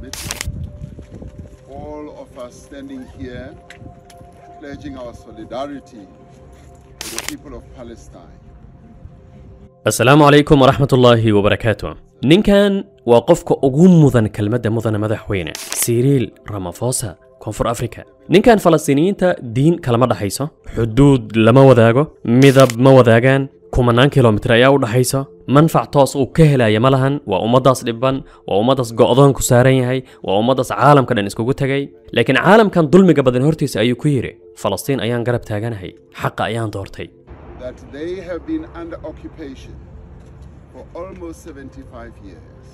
committee, all of us standing here pledging our solidarity with the people of Palestine. السلام عليكم ورحمة الله وبركاته. نينكان وقفك أقوم مذن كلمة مذن مدحوينة سيريل رامافوسا كونفور أفريكا. نينكان فلسطينيين تا دين كلمة دحيسة حدود لما وذاقو مذهب ما وذاقان كومانان كيلومتر أياو دحيسة منفع توس وكهلا يملهن وأمداس لبن وأمداس قاضان كسارين هاي وأمداس عالم كان اسكو جاي لكن عالم كان ظلم قبل هورتيس أيو كويري فلسطين أيان قرب تاجان هاي حق أيان دورتي. That they have been under occupation for almost 75 years.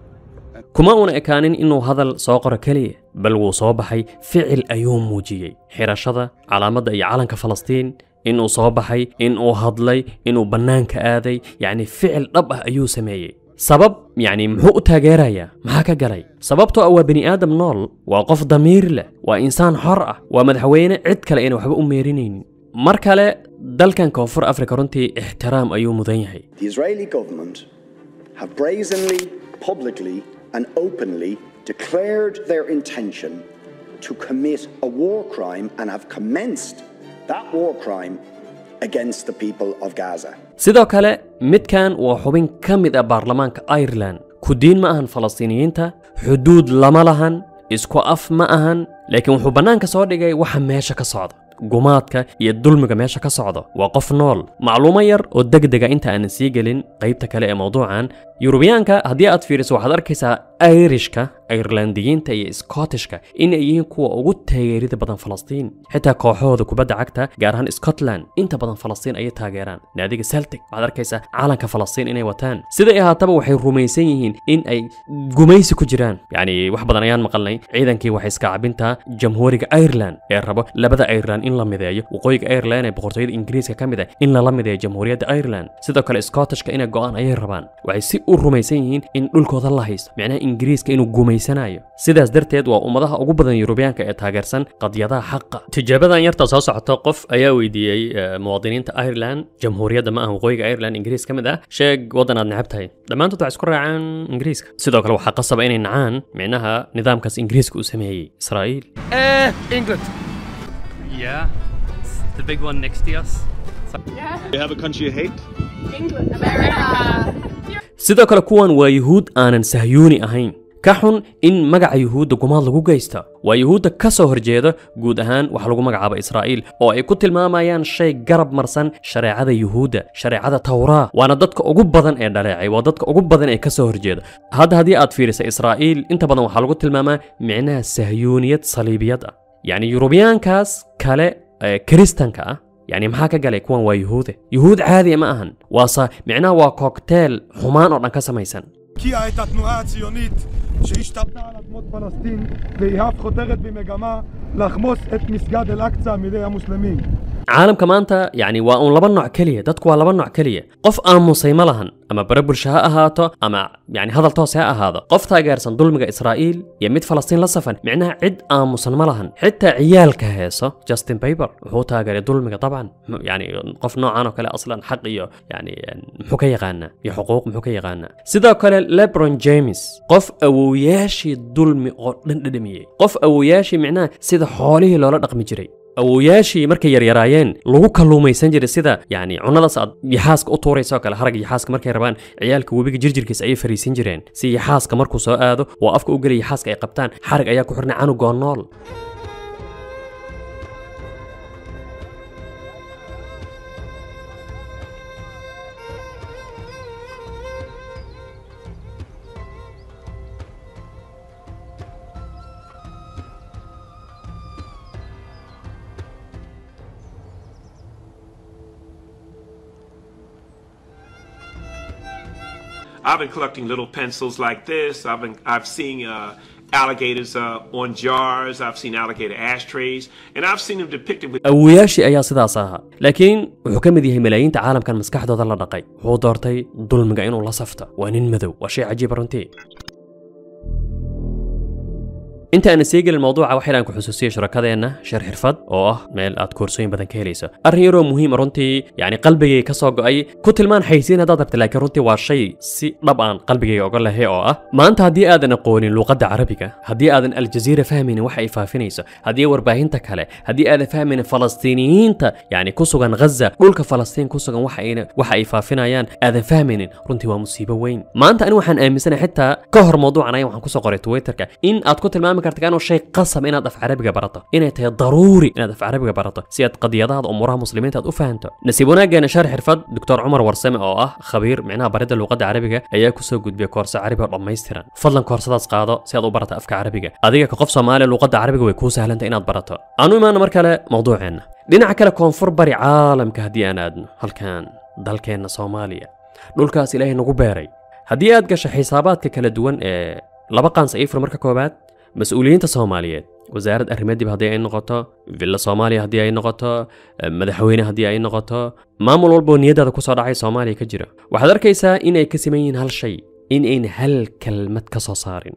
كما أنا كانين إنه هذا الساقر كليه بل وصابحي فعل أيوم موجي حراشة على مدى أي عالم كفلسطين إنه صابحي إنه هضلي إنه بنان كآذي يعني فعل ربه أيو سمايي سبب يعني محو تاجريا محاكا جري سببته أو بني آدم نول وقف ضمير له وإنسان حرة ومدحوينه عد كلا إنه وحب أميرينين مركله دلكن كونفور أفريقيا رنتي احترام أيو مذيعي. The Israeli government have brazenly, publicly and openly declared their intention to commit a war crime and have commenced that war crime against the people of Gaza. sidoo kale midkan waa xubin kamid ah baarlamaanka Ireland ku diin ma ahan Falastiiniyiinta xuduud lama lahan isku af ma ahan laakiin wuxuu banaanka soo dhigay waxa meesha ka socda gumaadka iyo dulmiga meesha ka socda waa qof nool macluumo yar oo degdega inta aan sii galin qaybta kale ee mawduucan Yurubiyaanka haddii aad fiiriso waxaad arkaysaa Irishka Irelandiyiinta iyo Scottishka in ay yihiin kuwa ugu taageerida badan Falastiin xitaa kooxahooda kubadda cagta gaar ahaan Scotland inta badan Falastiin ay taageeraan naadiga Celtic waxaad arkaysaa caalanka Falastiin inay wataan sida ay haataba waxay rumaysan yihiin in ay gumaysi ku jiraan yani wax badan ayaan maqalnay ciidankii waxay iska cabinta jamhuuriga Ireland ee rabo labada Ireland in la mideeyo waqooyiga Ireland ee boqortooyada Ingiriiska kamid ah in la mideeyo jamhuuriyadda Ireland sidoo kale Scottishka inay go'aan ay rabaan waxay u rumaysan yihiin in dhulkooda la haysto macnaha Ingiriiska inuu gumaysanayo sidaas darteed waa ummadaha ugu badan Yurubiyaanka ee taageersan qadiyadaha xaqa tijaabadan yarta soo socota qof ayaa weydiiyay muwaadiniinta Ireland jamhuuriyadda ma aha waqooyiga Ireland Ingiriis kamid ah sheeg wadan aad necabtahay dhamaantood waxay isku raacaan Ingiriiska sidoo kale waxa qasab inay nacaan macnaha nidaamkaas Ingiriiska uu sameeyay Israa'iil England. Yeah, it's the big one next to us. Yeah. You have a country you hate? England. America. sidoo kale kuwan waa yuhuud aanan sahyuuni ahayn ka xun in magaca yuhuudda gumaad lagu geysto waa yuhuudda ka soo horjeeda guud ahaan waxa lagu magacaabo Israa'iil oo ay ku tilmaamayaan shay garab marsan shareecada yuhuudda shareecada Tawraa waana dadka ugu badan ee dhaleecay waa dadka ugu badan ee ka soo horjeeda haddii aad fiiriso Israa'iil inta badan waxa lagu tilmaamaa micnaha sahyuuniyad saliibiyad ah yani Yurubiyaankaas kale Kristanka ah يعني maxaa ka galay kuwan waa yuhuud caadi ma ahan waasa micnaha waa cocktail xumaan oo dhan ka samaysan הקיאה את התנועה הציונית שהשתלטה על אדמות פלסטין והיא אף חותרת במגמה לחמוס את מסגד אל-אקצא מידי המוסלמים. caalamka maanta yani waa un laba nooc kaliya dadku waa laba nooc kaliya qof aamusay ma lahan ama barabulsha ha ahaato ama yani hadal toos ha ahaado qof taageersan dulmiga Israa'iil iyo mid Falastiin la safan micnaha cid aamusan ma lahan xitaa ciyaalka heeso Justin Bieber wuxuu taageeray dulmiga طبعا yani qof noocan oo kale aslan xaq iyo yani muxuu ka yaqaana iyo xuquuq muxuu ka yaqaana sidoo kale LeBron James qof awooyaashii dulmi oo dhan dhadhamiyay qof awooyaashii micnaha sida xoolihii loola dhaqmi jiray awooyaashii markay yaryaraayeen lagu kalluumaysan jiray sida yani cunadaas aad yaxaaska u tuurayso kale harag yaxaaska markay rabaan ciyaalka webiga jirjirkiisa ay fariisin jireen si yaxaaska markuu soo aado oo afka u galay yaxaaska ay qabtaan harag ayaa ku xirnay canuga nool I've been collecting little pencils like this. I've seen alligators on jars. I've seen alligator ashtrays, and I've seen them depicted with. awooyaashii ayaa sidaas ahaa laakiin wuxuu ka mid yahay malaayiinta caalamkan maskaxdooda la dhaqay wuxuu doortay dulmiga inuu la safto waa nin madow waa shay cajiib runtii inta aan seegil الموضوع waxa aan ku xusuusiyo shirkadeena shar xirfad oo ah meel aad koorsooyin badan ka helayso arrin yaro muhiim runtii yani qalbigay ka soo go'ay ku tilmaan xaysiin hadaad rabto laakiin runtii waa shay si dhab aan qalbigay uga leeyahay oo ah maanta hadii aadan aqoonin luqadda carabiga hadii aadan aljazeera fahmin waxa ay faafinayso hadii warbaahinta kale hadii aadan fahmin falastiiniyiinta yani ku sugan Gaza dhulka Falastiin ku sugan waxa ay faafinayaan aadan fahmin runtii waa musiibo weyn maanta ani waxaan aaminsanahay xitaa ka hor mawduucan ay waxaan ku soo qoray Twitterka in aad ku tilmaami karto inuu shay qasab inaad af carabiga barato inay tahay daruuri inaad af carabiga barato si aad qadiyadaha umuraha muslimiinta aad u fahanto nasiib wanaagana sharax xirfad Dr. Umar Warsame oo ah khabiir macnaha barida luqadda carabiga ayaa ku soo gudbiyay koorso carabi oo dhameystiran fadlan koorsadaas qaado si aad u barato afka carabiga adiga ka qof Soomaali luqadda carabiga way ku sahlan tahay inaad barato aanu imaano mar kale mawduuceena dhinaca kale koonfur bari caalamka hadii aan aadno halkan dalkeena Soomaaliya dhulkaas Ilaahay nagu beeray hadii aad gasho xisaabaadka kala duwan ee laba qaan sayfur marka koobaad mas'uuliyiinta Soomaaliyeed wasaaradda arrimaha dibadda hadii ay noqoto villa Soomaaliya hadii ay noqoto madaxweyne hadii ay noqoto maamul walba niyadada ku soo dhacay Soomaaliya ka jira waxaad arkaysaa in ay ka siman yihiin hal shay in ay hal kalmad ka soo saarin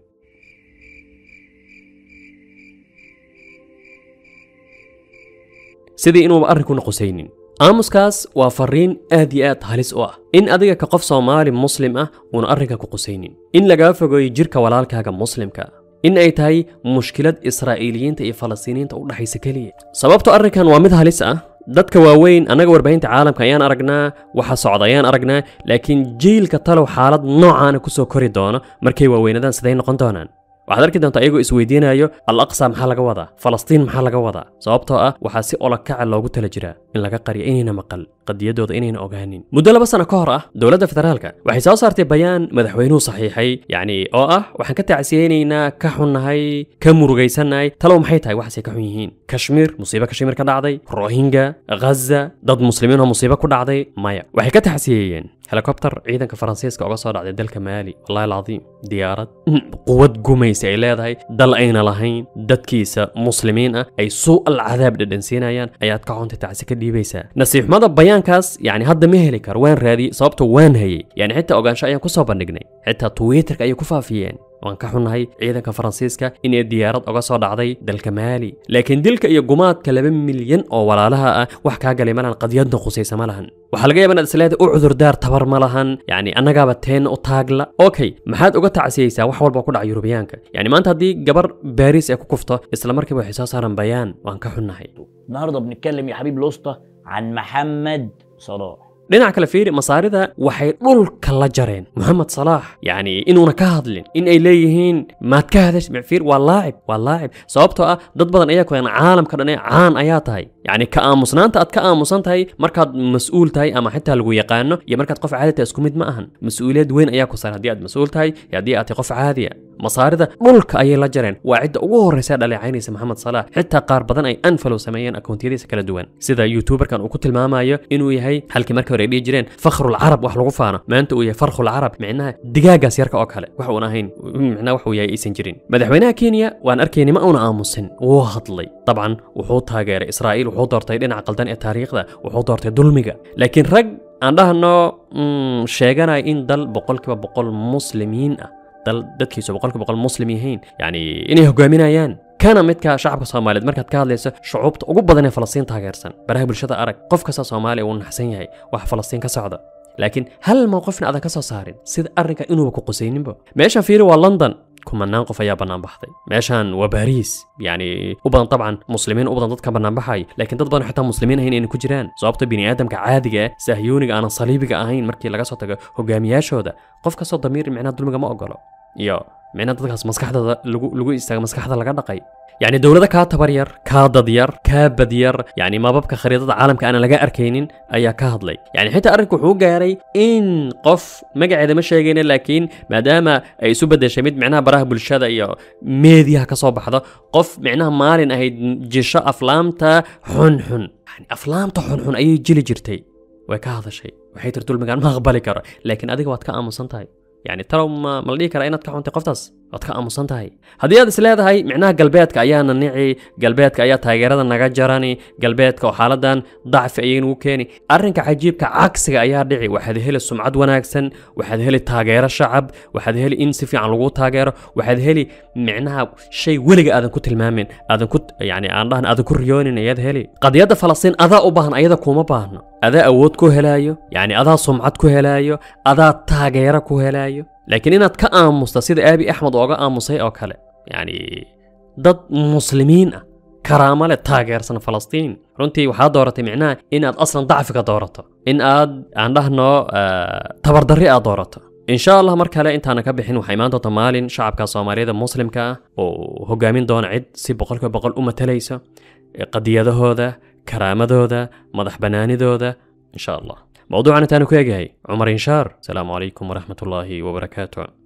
sidii inuu arrinku noqosaynin aamuskaas waa fariin aad iyo aad halis u ah in adiga ka qof Soomaali muslim ah uu arrinka ku qosaynin in laga fogeeyo jirka walaalkaaga muslimka in ay tahay mushkilad Israa'iiliyiinta iyo Falastiiniyiinta u dhaxaysa kaliya sababta arrinkan waa mid halis ah dadka waaweyn anaga warbaahinta caalamka ayaan aragnaa waxa socda ayaan aragnaa laakiin jiilka talow xaalad noocan ku soo kori doona markay waaweynadaan siday noqon doonaan waxaad arki doontaa ayagoo isweydiinayo al-aqsa maxaa laga wadaa falastiin maxaa laga wadaa sababtoo ah waxaa si olakaca loogu tala jiraa in laga qariyo inayna maqal qadiyadooda inayna ogaanin muddo 2 sano ka hor ah dawladda federaalka waxay soo saartay bayaan madaxweynuhu saxiixay yani oo ah waxaan ka tacsiyeenaynaa ka xunnahay ka murugaysanahay talow maxay tahay waxaasay ka xun yihiin kashmir musiibo kashmir ka dhacday rohingya Gaza dad muslimiin oo musiibo ku dhacday maya waxay ka tacsiyeen helicopter ciidanka Faransiiska uga soo dhacday dalka Mali wallahi alazim diyaarad quwad gumaysi ay leedahay dal ayna lahayn dadkiisa muslimiin ah ay suu al-cadaab dhadhansiinayaan ayaad ka xunta tacsi ka dhiibaysaa nasiixmada bayaankaas yani hadda ma heli kar waan raadi sababta waan hayay yani xitaa ogaansho ayaan ku soo bandhignay xitaa Twitterka ay ku faafiyeen waan ka xunnahay ciidanka Faransiiska in ay diyaarad uga soo dhacday dalka Mali laakiin dilka iyo gumaadka 2 milyan oo walaalaha ah wax ka galay malan qadiyadda qusaysa malahan waxa laga yaabaa islaada u cudur daar tabar malahan yani annagaba teen u taagla okay maxaad uga tacsiyaysaa wax walba ku dhacay Yurubiyaanka yani maanta hadii gabar Paris ay ku kufto isla markiiba waxay soo saaran bayaan waan ka xunnahay النهارده بنتكلم يا حبيب الوسطى عن محمد صلاح dhinaca kale fiiri masaarida waxay dhulka la jareen Muhammad Salah yani inuuna ka hadlin in ay leeyihiin maad ka hadash fiir waa laacib sababtoo ah dad badan ayaa ku caalamka dhan caan ayaa tahay yani ka aamusnaanta aad ka aamusan tahay markaad mas'uul tahay ama xitaa lagu yaqaano iyo markaad qof caadi tahay isku mid ma ahan mas'uuliyad weyn ayaa ku saaran hadii aad mas'uul tahay hadii aad qof caadi ah masaarida dhulka ayay la jareen waa cid ugu horeysa dhaleecaynaysa Muhammad Salah xitaa qaar badan ay unfollow sameeyeen accountiyadiisa kala duwan sida YouTuberkan uu ku tilmaamayo inuu yahay halkii markii hore ay jireen fakhrul arab wax lagu faano maanta uu yahay farkhul arab macnaha digaagas yarka oo kale wax uu ahayn macnaha wax uu yahay aysan jirin madaxweynaha Kenya waan arkaynay ma una aamusin wuu hadlay طبعا wuxuu taageeray Israa'iil wuxuu doortay dhinaca qaldan ee taariikhda wuxuu doortay dulmiga laakiin rag aan dhahno sheeganay in dal 100% muslimiin ah dal dadkiisu 100% muslim yihiin yani inay hogaaminayaan kana midka shacabka Soomaaliyeed markaad ka hadlayso shucuubta ugu badan ee Falastiin taageersan baraha bulshada arag qof kasta Soomaali uu naxsan yahay wax Falastiin ka socda laakiin hal mowqifna aad ka soo saarin sida arrinka inuu ku qosayninba meesha fiiri waa London kumanaan qof ayaa banaan baxday meeshan waa Paris yani u badan طبعا muslimiin u badan dadka banaan baxay laakiin dad badan xitaa muslimiin ahayn inay ku jiraan sababta bini aadamka caadiga ah sahyuuniga aan saliibiga ahayn markii laga soo tago hogaamiyaashooda qof ka soo damiir macna dulmiga ma ogolo iyo macna dadkaas maskaxdooda lagu istaaga maskaxda laga dhaqay يعني دولة كاتبرير كاددير كابدير يعني ما ببقى خريطة عالم كأنا لقى أركينين أيا كهضلي يعني حتى أركو حوجاري إن قف مقعد مش شيء لكن ما دام أي سبب شميد معناها براه بالشدة يا ميديا كصوب هذا قف معناها مالين أهي جشة أفلامتا حن يعني أفلامتا حن أي جيل جرتي وكهذا شيء وحيت تقول مقعد ما أقبل كره لكن أديك وقت كأم صنتاي يعني ترى ما ليك رأينا تكون تقفتس waad ka aamusan tahay haddii aad isleedahay micnaha galbeedka ayaana nici galbeedka ayaa taageerada naga jarani galbeedka oo xaaladan dacfi ayay nagu keeni arrinka cajiibka cagsiga ayaa dhici waxaad heli sumcad wanaagsan waxaad heli taageero shacab waxaad heli in si fiican lagu taageero waxaad heli micnaha shay weliga aadan ku tilmaamin aadan ku yani aan dhahan aadan ku riyoonin ayaad heli qadiyadda falastiin adaa u baahan ayada kuma baahno adaa awood ku helaayo yani adaa sumcad ku helaayo adaa taageero ku helaayo laakiin inaad ka aamusta sida aabi axmed ooga aamusay oo kale yani dad muslimiin ah karaamo leh taageersan falastiin runtii waxaad dooratay micnaha inaad aslan dacfiga doorato in aad aan dhahno tabardarri aad doorato insha allah mar kale intaana ka bixin waxay imaan doonta maalin shacabka Soomaaliyeed muslimka ah oo hogaamin doona cid si boqolkiiba u matalaysa qadiyadahooda karaamadooda madax banaanidooda insha allah موضوعنا تانو كيغاي عمر إنشار السلام عليكم ورحمة الله وبركاته